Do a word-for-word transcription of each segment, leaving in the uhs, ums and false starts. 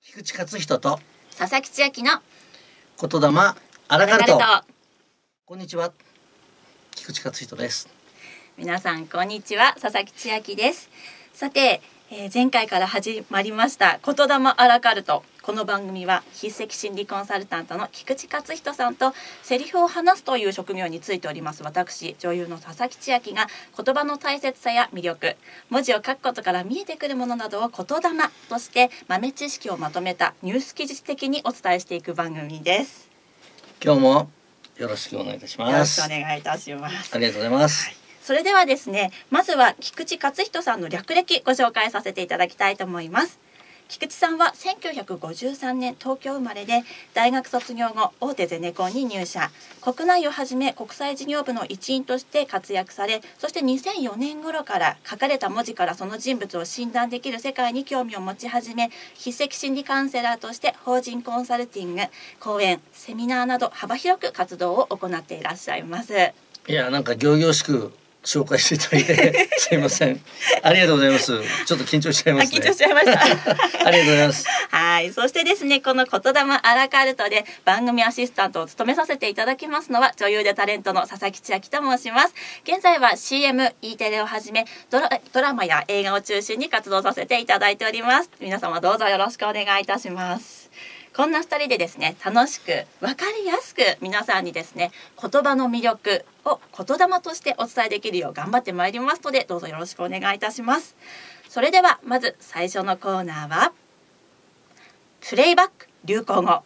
菊池勝人と佐々木千秋の言霊アラカルト。 アラカルト。 こんにちは、菊池勝人です。 皆さんこんにちは、佐々木千秋です。さて、えー、前回から始まりました言霊アラカルト。この番組は筆跡心理コンサルタントの菊池勝人さんとセリフを話すという職業についております私女優の佐々木千秋が言葉の大切さや魅力、文字を書くことから見えてくるものなどを言霊として豆知識をまとめたニュース記事的にお伝えしていく番組です。 今日もよろしくお願いいたします。 よろしくお願いいたします。 ありがとうございます。 はい、それではですね、まずは菊池勝人さんの略歴ご紹介させていただきたいと思います。菊池さんはせんきゅうひゃくごじゅうさんねん東京生まれで、大学卒業後大手ゼネコンに入社、国内をはじめ国際事業部の一員として活躍され、そしてにせんよねん頃から書かれた文字からその人物を診断できる世界に興味を持ち始め、筆跡心理カウンセラーとして法人コンサルティング、講演、セミナーなど幅広く活動を行っていらっしゃいます。 いや、なんか仰々しく紹介していただいてすいません、ありがとうございます。ちょっと緊張しちゃいますね。 緊張しちゃいましたありがとうございます。 はい、そしてですね、この言霊アラカルトで番組アシスタントを務めさせていただきますのは女優でタレントの佐々木千秋と申します。現在は シーエム、E テレをはじめドラ、ドラマや映画を中心に活動させていただいております。皆様どうぞよろしくお願いいたします。こんなふたりでですね、楽しく分かりやすく皆さんにですね、言葉の魅力を言霊としてお伝えできるよう頑張ってまいりますので、どうぞよろしくお願いいたします。それではまず最初のコーナーはプレイバック流行語。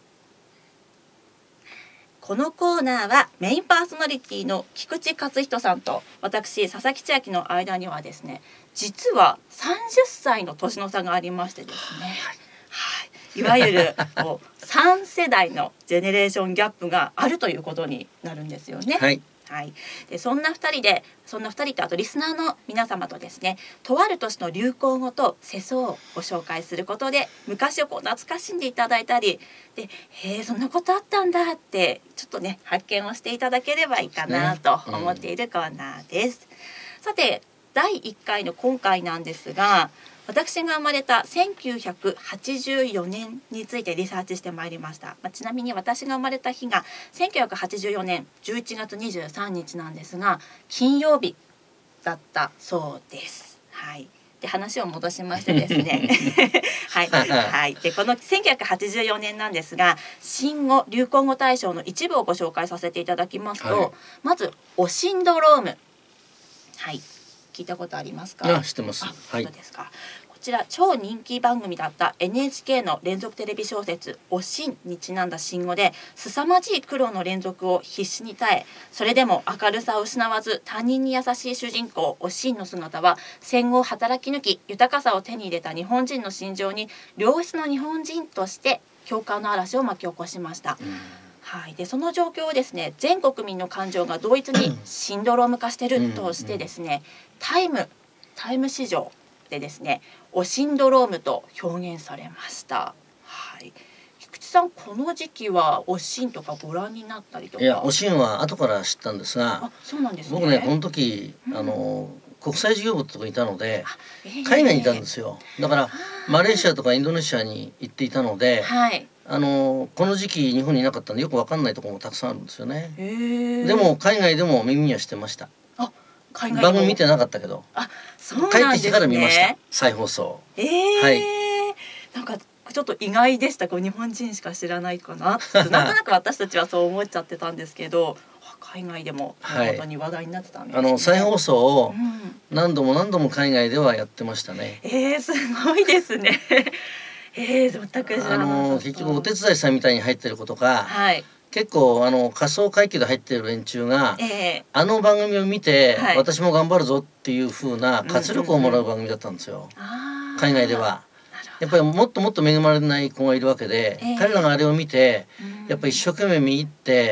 このコーナーはメインパーソナリティの菊池勝人さんと私佐々木千秋の間にはですね、実はさんじゅっさいの年の差がありましてですね、はい、いわゆるこうさん世代のジェネレーションギャップがあるということになるんですよね。 はい、 はい、でそんなふたりでそんなふたりとあとリスナーの皆様とですね、とある年の流行語と世相をご紹介することで昔をこう懐かしんでいただいたりで、へえそんなことあったんだってちょっとね発見をしていただければいいかなと思っているコーナーです。うん、さてだいいっかいの今回なんですが、私が生まれたせんきゅうひゃくはちじゅうよねんについてリサーチしてまいりました。まあ、ちなみに私が生まれた日がせんきゅうひゃくはちじゅうよねんじゅういちがつにじゅうさんにちなんですが、金曜日だったそうです。はい。で話を戻しましてですねはい、はい、でこのせんきゅうひゃくはちじゅうよねんなんですが、新語・流行語大賞の一部をご紹介させていただきますと、はい、まずオシンドローム、はい、聞いたことありますか？ あ、知ってます。はい。 そうですか。こちら超人気番組だった エヌエイチケー の連続テレビ小説「おしん」にちなんだ新語で、凄まじい苦労の連続を必死に耐え、それでも明るさを失わず他人に優しい主人公おしんの姿は、戦後働き抜き豊かさを手に入れた日本人の心情に良質の日本人として共感の嵐を巻き起こしました。うん、はい、でその状況をですね、全国民の感情が同一にシンドローム化しているとしてですね、タイムタイム市場でですね、オシンドロームと表現されました。はい、菊池さん、この時期はおしんとかご覧になったりとか？ いや、おしんは後から知ったんですが、 あ、そうなんですね。 僕ね、この時、うん、あの国際事業部ってとこにいたので、 えー、 海外にいたんですよ。だからマレーシアとかインドネシアに行っていたので、はい、あのこの時期日本にいなかったんでよくわかんないところもたくさんあるんですよね。 えー、 でも海外でも耳にはしてました。 あ、海外番組見てなかったけど、 あ、そうなんですね、 帰ってきてから見ました、再放送。 えー、 はい、 なんかちょっと意外でした。こう日本人しか知らないかななんとなく私たちはそう思っちゃってたんですけど、海外でも本当に話題になってたんですね。 はい、あの再放送を何度も何度も海外ではやってましたね。 うん、えー、すごいですねえー、全く知らなかった。あの結局お手伝いさんみたいに入ってる子とか、はい、結構あの仮想階級で入ってる連中が、えー、あの番組を見て、はい、私も頑張るぞっていう風な活力をもらう番組だったんですよ、うんうんうん、海外では。やっぱりもっともっと恵まれない子がいるわけで、えー、彼らがあれを見て、うん、やっぱり一生懸命見入って、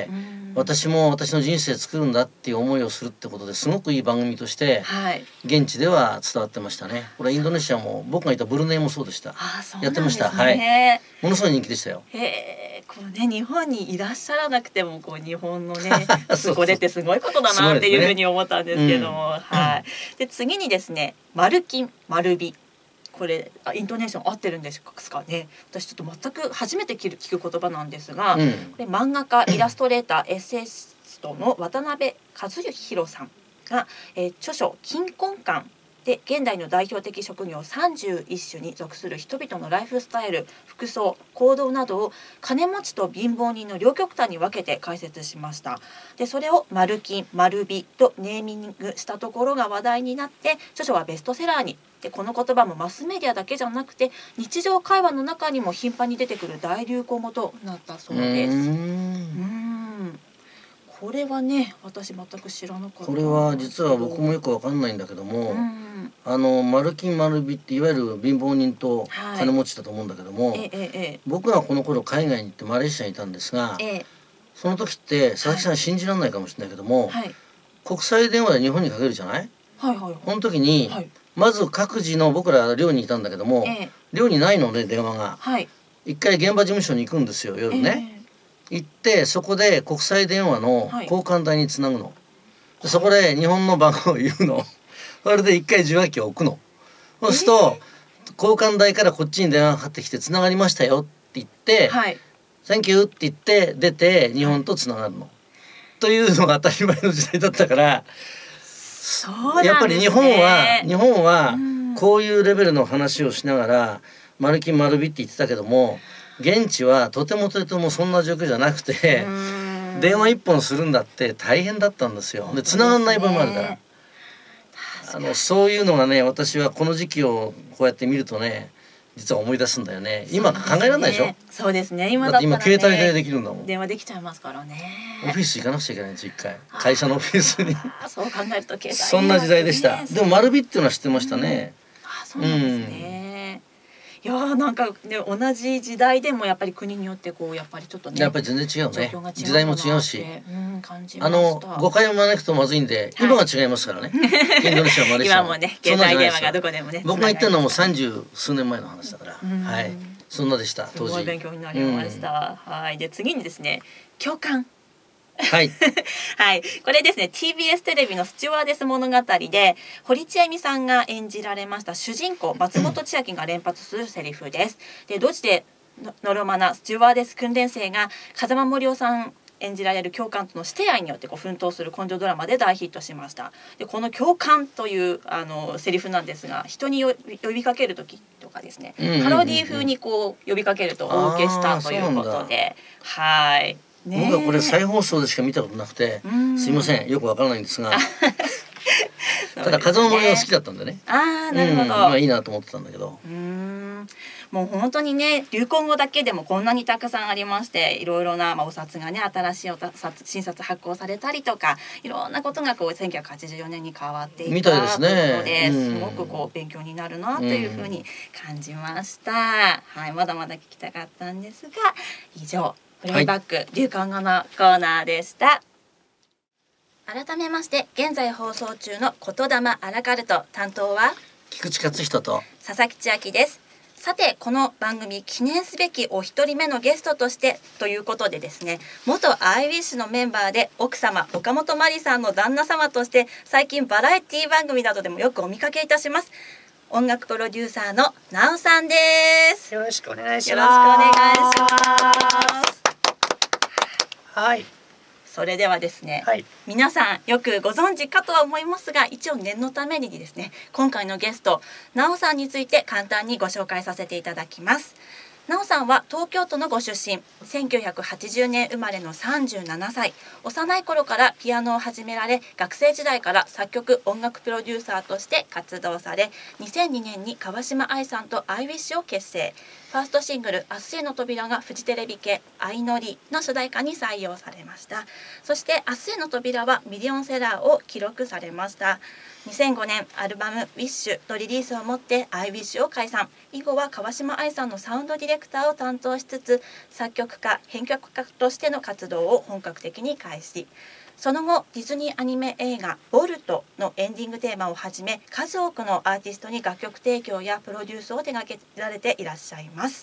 うん、私も私の人生作るんだっていう思いをするってことですごくいい番組として、はい、現地では伝わってましたね。これインドネシアも僕がいたブルネイもそうでした。 あ、そうなんですね。 やってました。はい。ものすごい人気でしたよ。 へー、こうね、日本にいらっしゃらなくてもこう日本のねこれってすごいことだなっていうふうに思ったんですけども、ね、うん、はい。で次にですね、マルキン、マルビ。 これイントネーション合ってるんですかね。私ちょっと全く初めて聞く言葉なんですが、うん、これ漫画家イラストレーターエッセイストの渡辺和弘さんが、えー、著書「金婚観」で現代の代表的職業さんじゅういっ種に属する人々のライフスタイル、服装、行動などを金持ちと貧乏人の両極端に分けて解説しました。でそれをマル金、マル美とネーミングしたところが話題になって著書はベストセラーに。でこの言葉もマスメディアだけじゃなくて日常会話の中にも頻繁に出てくる大流行語となったそうです。うーんこれはね、私全く知らなかった。 これは実は僕もよくわかんないんだけども、あのマル金マル美っていわゆる貧乏人と金持ちだと思うんだけども、はい、えええ、僕がこの頃海外に行ってマレーシアにいたんですが、ええ、その時って佐々木さん信じられないかもしれないけども、はい、国際電話で日本にかけるじゃない？はいはいはい、この時に、はい、まず各自の僕ら寮にいたんだけども、ええ、寮にないので電話が、はい、一回現場事務所に行くんですよ夜ね。ええ行ってそこで国際電話の交換台につなぐの、はい、そこで日本の番号を言うのそれで一回受話器を置くの、そうすると、えー、交換台からこっちに電話がかかってきてつながりましたよって言って「はい、サンキュー」って言って出て日本とつながるの、はい、というのが当たり前の時代だったから、そうなんですね、やっぱり日本は日本はこういうレベルの話をしながら「マル金マル美」って言ってたけども現地はとてもとてもそんな状況じゃなくて電話一本するんだって大変だったんですよ。で繋がんない場合もあるから、あのそういうのがね私はこの時期をこうやって見るとね実は思い出すんだよね。今考えられないでしょ。 そうですね。今だったらね、 だって今携帯でできるんだもん。 電話できちゃいますからね。 オフィス行かなくちゃいけないんです一回。会社のオフィスに。 そう考えると携帯、 そんな時代でした。でも丸美っていうのは知ってましたね。 うん、あ、そうなんですね。うんいやーなんかね同じ時代でもやっぱり国によってこうやっぱりちょっとねやっぱり全然違うね。時代も違うし、 うん、感じまあのした誤解を招くとまずいんで、はい、今が違いますからね。インドネシアマレーシア今もね携帯電話がどこでもね。 僕が言ったのはもう三十数年前の話だから、はい、そんなでした当時。 すごい勉強になりました。うん、はいで次にですね共感。 はい、 はい、これですね ティービーエス テレビのスチュワーデス物語で堀ちえみさんが演じられました主人公松本千秋が連発するセリフです。でドジでのろまなスチュワーデス訓練生が風間森夫さん演じられる教官との師弟愛によってこう奮闘する根性ドラマで大ヒットしました。でこの共感というあのセリフなんですが人に呼びかける時とかですねパロディ風にこう呼びかけると大受けしたということではいね、僕はこれ再放送でしか見たことなくてすいませんよくわからないんですがただ風間森が好きだったんでねあーなるほど、うん、 まあいいなと思ってたんだけどうんもう本当にね流行語だけでもこんなにたくさんありましていろいろな、まあ、お札がね新しいお札新札発行されたりとかいろんなことがこうせんきゅうひゃくはちじゅうよねんに変わっていったということで、うん、すごくこう勉強になるなというふうに感じました、うん、はいまだまだ聞きたかったんですが以上プレイバック、はい、流行語のコーナーでした。改めまして現在放送中の言霊アラカルト担当は菊池勝人と佐々木千秋です。さてこの番組記念すべきお一人目のゲストとしてということでですね元アイウィッシュのメンバーで奥様岡本真理さんの旦那様として最近バラエティ番組などでもよくお見かけいたします音楽プロデューサーのなおさんです。 よろしくお願いします。 よろしくお願いします。 はい。 それではですね、はい、皆さんよくご存知かとは思いますが一応念のためにですね今回のゲストなおさんについて簡単にご紹介させていただきます。なおさんは東京都のご出身せんきゅうひゃくはちじゅうねん生まれのさんじゅうななさい幼い頃からピアノを始められ学生時代から作曲音楽プロデューサーとして活動されにせんにねんに川島愛さんとアイウィッシュを結成ファーストシングル「明日への扉」がフジテレビ系「あいのり」の主題歌に採用されました。そして「明日への扉」はミリオンセラーを記録されました。にせんごねんアルバム「ウィッシュ」のリリースをもってアイウィッシュを解散。以後は川島愛さんのサウンドディレクターを担当しつつ作曲家編曲家としての活動を本格的に開始。その後ディズニーアニメ映画「ボルト」のエンディングテーマをはじめ数多くのアーティストに楽曲提供やプロデュースを手掛けられていらっしゃいます。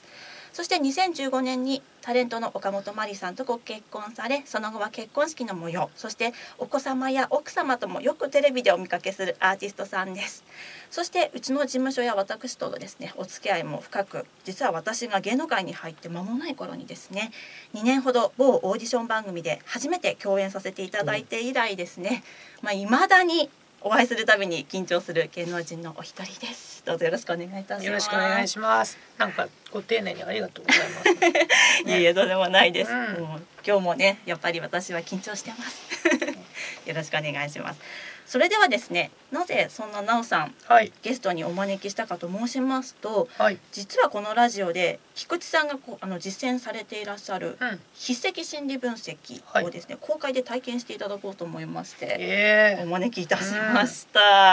そしてにせんじゅうごねんにタレントの岡本真理さんとご結婚され、その後は結婚式の模様、そしてお子様や奥様ともよくテレビでお見かけするアーティストさんです。そしてうちの事務所や私とのですねお付き合いも深く、実は私が芸能界に入って間もない頃にですね、にねんほど某オーディション番組で初めて共演させていただいて以来ですね、うん、まあ未だにお会いするたびに緊張する芸能人のお一人です。どうぞよろしくお願いいたします。 よろしくお願いします。なんかご丁寧にありがとうございます。 いえいえ、どうでもないです、 うん、 もう今日もねやっぱり私は緊張してますよろしくお願いします。それではですね、なぜそんななおさん、はい、ゲストにお招きしたかと申しますと、はい、実はこのラジオで菊池さんがこうあの実践されていらっしゃる筆跡心理分析をですね、はい、公開で体験していただこうと思いまして、えー、お招きいたしました、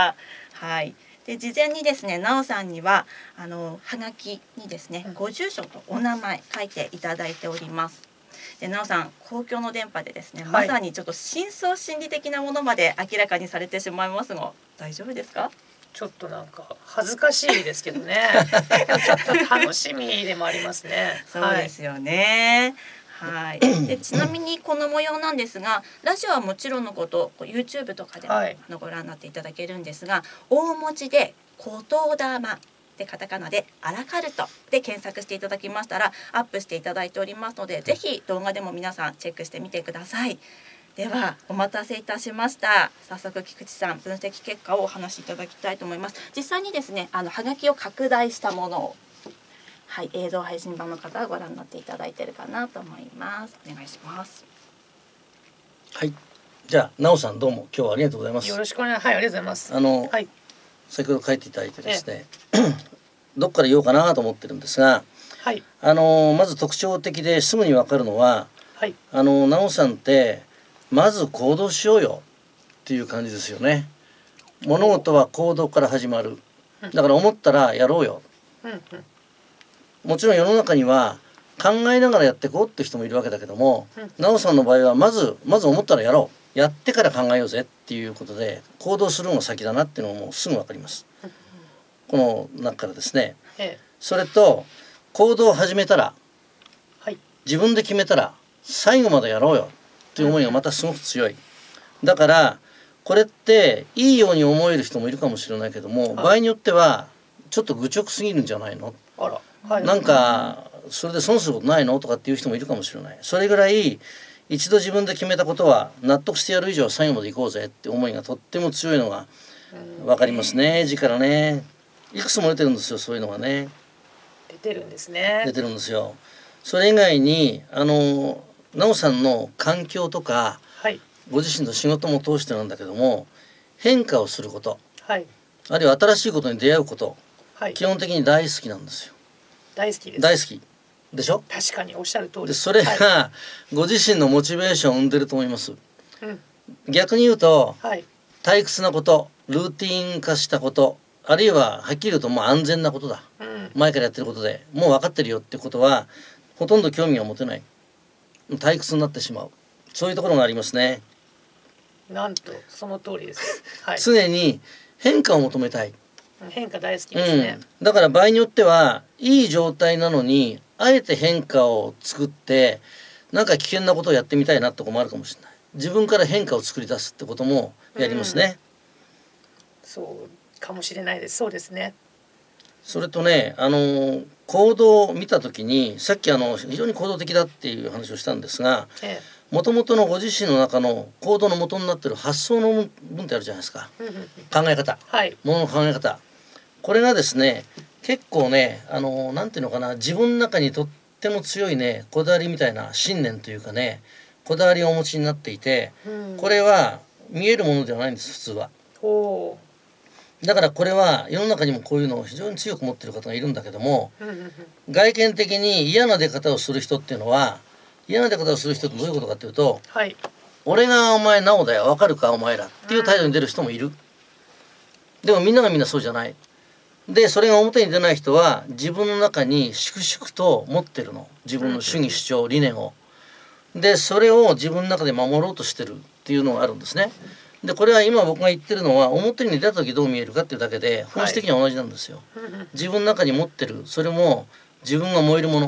うん、はい。で事前にですね、なおさんにはあのはがきにですね、うん、ご住所とお名前書いていただいております。でなおさん、公共の電波でですね、はい、まさにちょっと深層心理的なものまで明らかにされてしまいますが、大丈夫ですか？ ちょっとなんか恥ずかしいですけどねちょっと楽しみでもありますねそうですよね、はい、でちなみにこの模様なんですが、ラジオはもちろんのこと YouTube とかでも、はい、ご覧になっていただけるんですが、大文字で言霊でカタカナでアラカルトで検索していただきましたらアップしていただいておりますので、ぜひ動画でも皆さんチェックしてみてください。ではお待たせいたしました。早速菊池さん、分析結果をお話しいただきたいと思います。実際にですね、あのハガキを拡大したものを、はい、映像配信版の方はご覧になっていただいているかなと思います。お願いします。 はい、じゃあなおさん、どうも今日はありがとうございます。 よろしくお願い、はい、ありがとうございます。 あの、はい、先ほど書いていただいてですね、ええどっから言おうかなと思ってるんですが、はい、あのまず特徴的ですぐに分かるのは、はい、あのなおさんってまず行動しようよっていう感じですよね。物事は行動から始まる。だから思ったらやろうよ。うんうん、もちろん世の中には考えながらやっていこうって人もいるわけだけども、うん、なおさんの場合はまずまず思ったらやろう、やってから考えようぜっていうことで行動するのが先だなっていうのももうすぐ分かります。この中からですね、ええ、それと行動を始めたら、はい、自分で決めたら最後までやろうよっていう思いがまたすごく強い。だからこれっていいように思える人もいるかもしれないけども、はい、場合によってはちょっと愚直すぎるんじゃないの、あら、はい、なんかそれで損することないのとかっていう人もいるかもしれない。それぐらい一度自分で決めたことは納得してやる以上最後まで行こうぜって思いがとっても強いのが分かりますね。字からね、いくつも出てるんですよ、そういうのがね。 出てるんですね。 出てるんですよ。それ以外にあのなおさんの環境とか、はい、ご自身の仕事も通してなんだけども、変化をすること、はい、あるいは新しいことに出会うこと、はい、基本的に大好きなんですよ。 大好きです。 大好きでしょ。 確かにおっしゃる通りで、それがご自身のモチベーションを生んでると思います。うん、逆に言うと、はい、退屈なこと、ルーティン化したこと、あるいははっきり言うともう安全なことだ、うん、前からやってることでもう分かってるよってことはほとんど興味が持てない、退屈になってしまう、そういうところがありますね。 なんとその通りです、はい、 常に変化を求めたい。 変化大好きですね、 うん、だから場合によってはいい状態なのにあえて変化を作ってなんか危険なことをやってみたいなってこともあるかもしれない。自分から変化を作り出すってこともやりますね、 うん、そうかもしれないです。そうですね。 それとね、あの行動を見た時にさっきあの非常に行動的だっていう話をしたんですが、もともとのご自身の中の行動の元になっている発想の分ってあるじゃないですか考え方、はい、ものの考え方、これがですね結構ね、あのなんていうのかな、自分の中にとっても強いねこだわりみたいな信念というかね、こだわりをお持ちになっていて、うん、これは見えるものではないんです、普通は。ほう。だからこれは世の中にもこういうのを非常に強く持っている方がいるんだけども、外見的に嫌な出方をする人っていうのは、嫌な出方をする人ってどういうことかっていうと、はい、俺がお前なおだよ、わかるかお前らっていう態度に出る人もいる。でもみんながみんなそうじゃない。でそれが表に出ない人は自分の中に粛々と持ってるの、自分の主義主張理念を。でそれを自分の中で守ろうとしてるっていうのがあるんですね。でこれは今僕が言ってるのは表に出た時どう見えるかっていうだけで本質的には同じなんですよ、はい、自分の中に持ってる、それも自分が燃えるもの、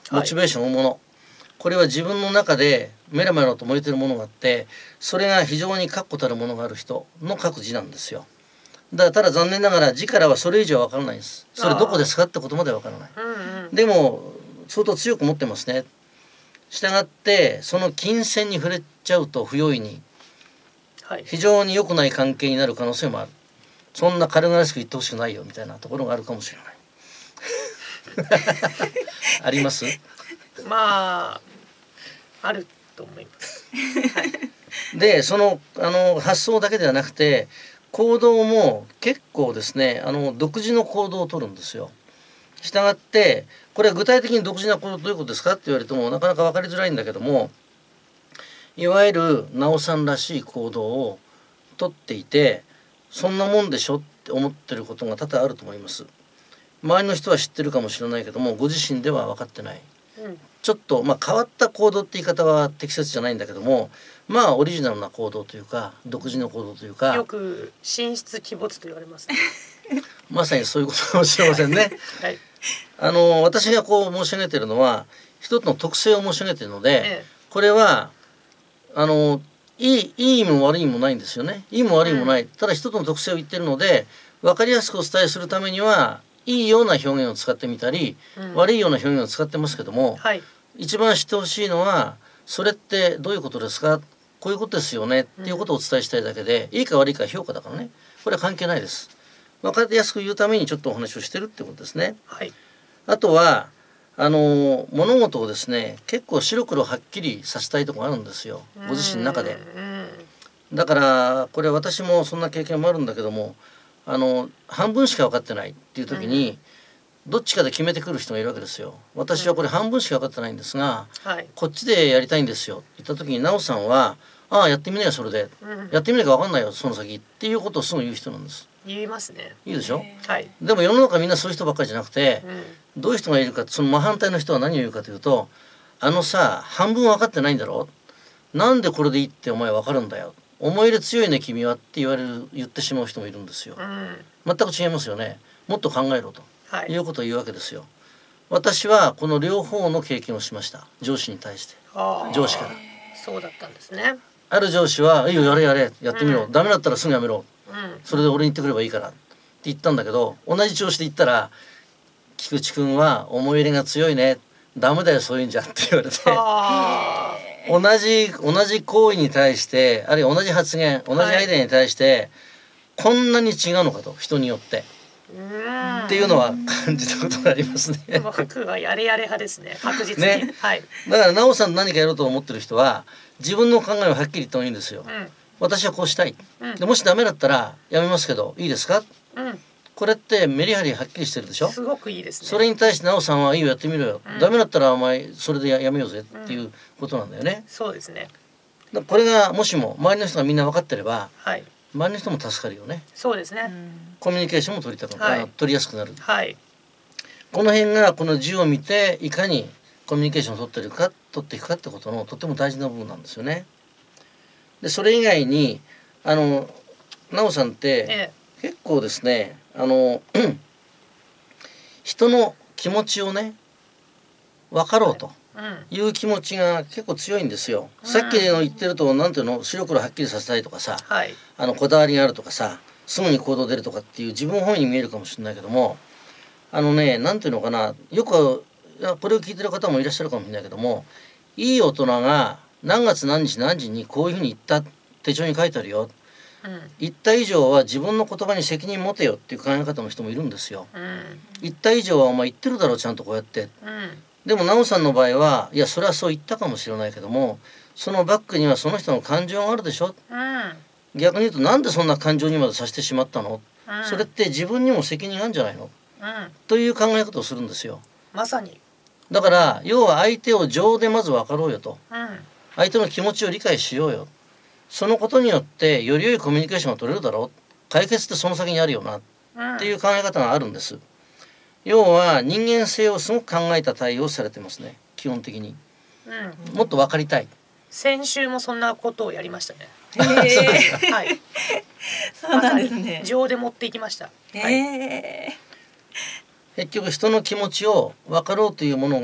モチベーションを生むもの、はい、これは自分の中でメラメラと燃えてるものがあって、それが非常に確固たるものがある人の書く字なんですよ。だからただ残念ながら字からはそれ以上は分からないんです。それどこですかってことまでは分からない、うんうん、でも相当強く持ってますね。したがってその金銭に触れちゃうと不用意に非常に良くない関係になる可能性もある。そんな軽々しく言ってほしくないよみたいなところがあるかもしれないあります？ まああると思います、はい、 でそのあの発想だけではなくて行動も結構ですね、あの独自の行動を取るんですよ。したがってこれは具体的に独自な行動どういうことですかって言われてもなかなか分かりづらいんだけども、いわゆるなおさんらしい行動をとっていて、そんなもんでしょって思ってることが多々あると思います。周りの人は知ってるかもしれないけどもご自身では分かってない、うん、ちょっと、まあ、変わった行動って言い方は適切じゃないんだけども、まあオリジナルな行動というか独自の行動というか、 よく神出鬼没と言われますねまさにそういうことかもしれませんね、はい、あの私がこう申し上げているのは一つの特性を申し上げているので、ええ、これはあのいい、いい意味も悪い意味もないんですよね。いいも悪いもない、うん、ただ一つの特性を言ってるので分かりやすくお伝えするためにはいいような表現を使ってみたり、うん、悪いような表現を使ってますけども、はい、一番知ってほしいのはそれってどういうことですか、こういうことですよねっていうことをお伝えしたいだけで、うん、いいか悪いか評価だからね、これは関係ないです。分かりやすく言うためにちょっとお話をしてるってことですね、はい、あとはあの物事をですね結構白黒はっきりさせたいところがあるんですよ、ご自身の中で。だからこれ私もそんな経験もあるんだけども、あの半分しか分かってないっていう時に、どっちかで決めてくる人がいるわけですよ。私はこれ半分しか分かってないんですが、はい、こっちでやりたいんですよって言った時に奈緒さんはああやってみなよそれで、うん、やってみなきゃ分かんないよその先っていうことをすぐ言う人なんです。 言いますね。 いいでしょ、 はい、 でも世の中みんなそういう人ばっかりじゃなくて、うん、どういう人がいるか、その真反対の人は何を言うかというと、あのさ半分分かってないんだろ、なんでこれでいいってお前分かるんだよ、思い入れ強いね君はって言われる言ってしまう人もいるんですよ、うん、全く違いますよね。もっと考えろと、はい、いうことを言うわけですよ。私はこの両方の経験をしました。上司に対して、上司から。 そうだったんですね。 ある上司はいいよやれやれやってみろ、うん、ダメだったらすぐやめろ、うん、それで俺に言ってくればいいからって言ったんだけど、同じ調子で言ったら菊池君は思い入れが強いね、ダメだよそういうんじゃって言われて同じ同じ行為に対してあるいは同じ発言同じアイデアに対して、はい、こんなに違うのかと人によってっていうのは感じたことがありますね。 僕はやれやれ派ですね、確実に、ね、はい、 だから奈緒さん何かやろうと思ってる人は自分の考えをはっきり言ってもいいんですよ、うん、私はこうしたい、うん、でもしダメだったらやめますけどいいですか、うん、これってメリハリはっきりしてるでしょ。 すごくいいですね。 それに対して奈緒さんはいいよやってみろよ、うん、ダメだったらお前それで や, やめようぜっていうことなんだよね、 うん、そうですね。 だこれがもしも周りの人がみんな分かってれば、はい、周りの人も助かるよね。 そうですね。 コミュニケーションも取りたく、はい、取りやすくなる、はい、この辺がこの字を見ていかにコミュニケーションを取ってるか取っていくかってことのとても大事な部分なんですよね。でそれ以外にあの奈緒さんって、ええ、結構ですねあの人の気持ちをね分かろうという気持ちが結構強いんですよ、うん、さっきの言ってると何ていうの白黒はっきりさせたいとかさ、はい、あのこだわりがあるとかさすぐに行動出るとかっていう自分本位に見えるかもしれないけども、あのね何ていうのかな、よくこれを聞いてる方もいらっしゃるかもしれないけども、いい大人が何月何日何時にこういうふうに言った手帳に書いてあるよ、うん、言った以上は自分の言葉に責任持てよっていう考え方の人もいるんですよ、うん、言った以上はお前言ってるだろうちゃんとこうやって、うん、でも奈緒さんの場合はいやそれはそう言ったかもしれないけどもそのバックにはその人の感情があるでしょ、うん、逆に言うとなんでそんな感情にまでさせてしまったの、うん、それって自分にも責任あるんじゃないの、うん、という考え方をするんですよ。 まさにだから要は相手を情でまず分かろうよと、うん、相手の気持ちを理解しようよ、そのことによってより良いコミュニケーションが取れるだろう、解決ってその先にあるよな、うん、っていう考え方があるんです。要は人間性をすごく考えた対応をされてますね基本的に、うん、もっと分かりたい。 先週もそんなことをやりましたね。 へーはい、そうなんですね。 情で持っていきました。 へー結局人の気持ちを分かろうというものが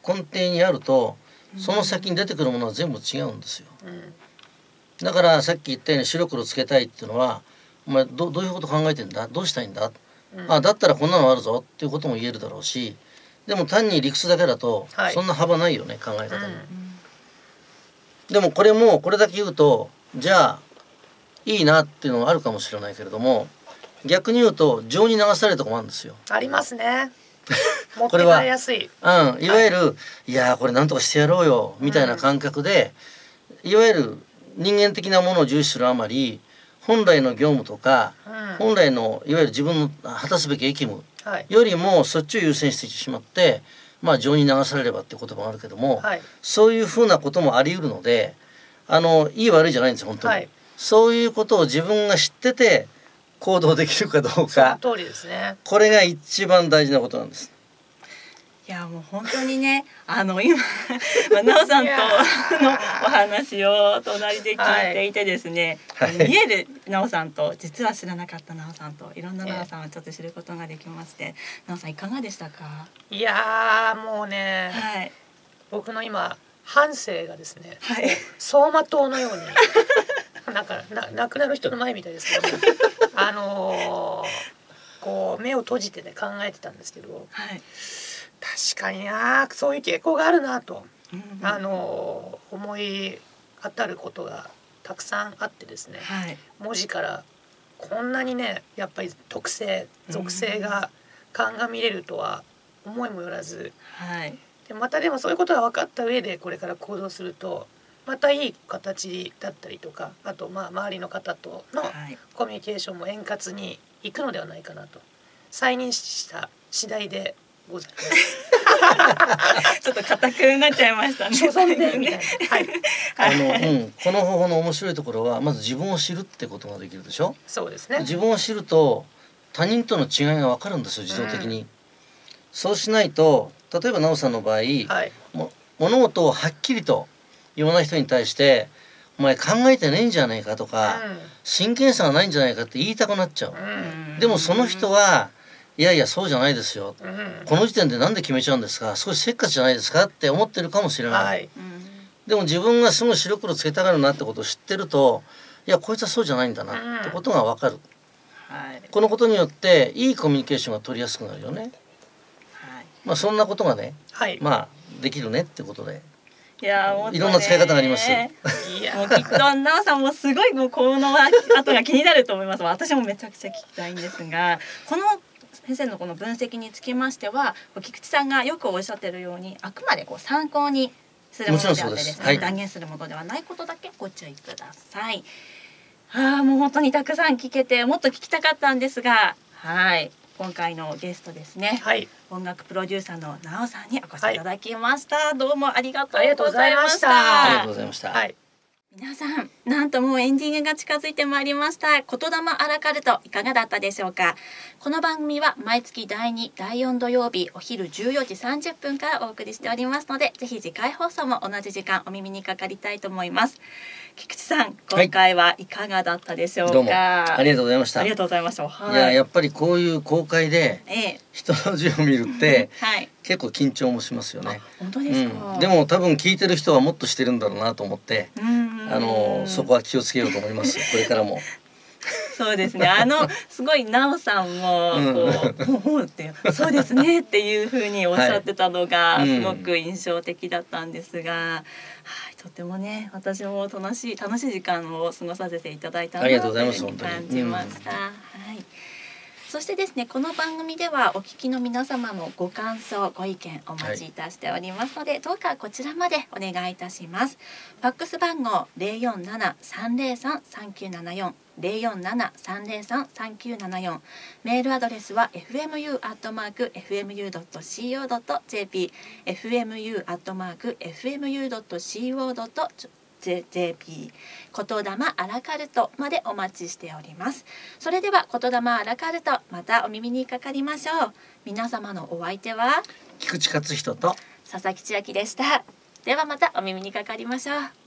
根底にあるとその先に出てくるものは全部違うんですよ。うん、だからさっき言ったように白黒つけたいっていうのはお前 ど, どういうこと考えてんだどうしたいんだ、うん、あだったらこんなのあるぞっていうことも言えるだろうしでも単に理屈だけだとそんな幅ないよね、はい、考え方に、うん、でもこれもこれだけ言うとじゃあいいなっていうのがあるかもしれないけれども逆に言うと情に流されるとこもあるんですよ。 ありますね。持って帰りやすい。 うん、いわゆる、はい、いやこれなんとかしてやろうよみたいな感覚で、うん、いわゆる人間的なものを重視するあまり本来の業務とか、うん、本来のいわゆる自分の果たすべき役務よりもそっちを優先してしまって、まあ情に流されればっていう言葉があるけども、はい、そういうふうなこともあり得るのであのいい悪いじゃないんですよ本当に、はい、そういうことを自分が知ってて行動できるかどうか、 その通りですね。 これが一番大事なことなんです。 いやもう本当にねあの今なおさんとのお話を隣で聞いていてですね、はい、見えるなおさんと実は知らなかったなおさんといろんななおさんをちょっと知ることができまして、なおさんいかがでしたか？ いやもうね、はい、僕の今半生がですね、はい、走馬灯のようになんかな亡くなる人の前みたいですけど、ね、あのー、こう目を閉じてね考えてたんですけど、はい、確かになそういう傾向があるなと、うんうん、あのー、思い当たることがたくさんあってですね、はい、文字からこんなにねやっぱり特性属性が鑑みれるとは思いもよらず、はい、でまたでもそういうことが分かった上でこれから行動するとまたいい形だったりとかあとまあ周りの方とのコミュニケーションも円滑にいくのではないかなと再認識した次第でございますちょっと硬くなっちゃいましたね。 所存でみたいな。はい。 あの、うん、この方法の面白いところはまず自分を知るってことができるでしょ。 そうですね。 自分を知ると他人との違いが分かるんですよ自動的に、うん、そうしないと例えばなおさんの場合、はい、も物事をはっきりといろんな人に対してお前考えてないんじゃないかとか、うん、真剣さがないんじゃないかって言いたくなっちゃう、うん、でもその人はいやいやそうじゃないですよ、うん、この時点でなんで決めちゃうんですか少しせっかちじゃないですかって思ってるかもしれない、はい、でも自分がすごい白黒つけたがるなってことを知ってるといやこいつはそうじゃないんだなってことが分かる、はい、このことによっていいコミュニケーションが取りやすくなるよね、はい、まあそんなことがね、はい、まあできるねってことでいやもういろんな使い方があります。いやもうきっとなおさんもすごいもうこの後が気になると思います。私もめちゃくちゃ聞きたいんですが、この先生のこの分析につきましては、菊池さんがよくおっしゃっているように、あくまでこう参考にするものであってですね、はい、断言するものではないことだけご注意ください。ああもう本当にたくさん聞けてもっと聞きたかったんですが、はい。今回のゲストですね、はい、音楽プロデューサーのなおさんにお越しいただきました、はい、どうもありがとうございました。 ありがとうございました。 はい、皆さんなんともうエンディングが近づいてまいりました。言霊アラカルトいかがだったでしょうか。この番組は毎月だいに、だいよん土曜日お昼じゅうよじさんじゅっぷんからお送りしておりますので、ぜひ次回放送も同じ時間お耳にかかりたいと思います。菊池さん、今回はいかがだったでしょうか。はい、どうもありがとうございました。 ありがとうございました。はい、 いややっぱりこういう公開で人の字を見るって、はい、結構緊張もしますよね。 本当ですか、 うん、でも多分聞いてる人はもっとしてるんだろうなと思って、あのそこは気をつけようと思いますこれからも。 そうですね。あのすごいなおさんもこう、うん、ほうってそうですねっていう風におっしゃってたのがすごく印象的だったんですが、はい、とてもね私も楽しい楽しい時間を過ごさせていただいたなというふうに感じました。はい。そしてですね、この番組ではお聞きの皆様のご感想ご意見お待ちいたしておりますので、はい、どうかこちらまでお願いいたします。ファックス番号 ゼロよんなな さんゼロさん さんきゅうななよん ゼロよんなな さんゼロさん さんきゅうななよん、メールアドレスは エフエムユー アットマーク エフエムユー ドット シーオー ドット ジェーピー エフエムユー アットマーク エフエムユー ドット シーオー ドット ジェーピー 言霊アラカルトまでお待ちしております。それでは言霊アラカルト、またお耳にかかりましょう。皆様のお相手は菊池勝人と佐々木千秋でした。ではまたお耳にかかりましょう。